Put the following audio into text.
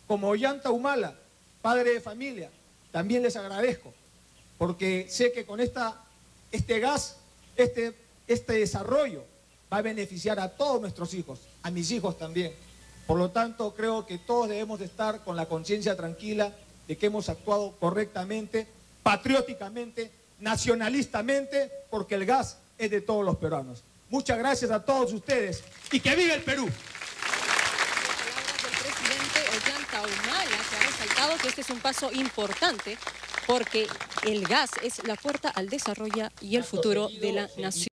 como Ollanta Humala, padre de familia, también les agradezco, porque sé que con este gas, este desarrollo va a beneficiar a todos nuestros hijos, a mis hijos también. Por lo tanto, creo que todos debemos de estar con la conciencia tranquila de que hemos actuado correctamente, patrióticamente, nacionalistamente, porque el gas es de todos los peruanos. Muchas gracias a todos ustedes y que viva el Perú. Palabras del presidente Ollanta Humala, que ha resaltado que este es un paso importante porque el gas es la puerta al desarrollo y el futuro de la nación.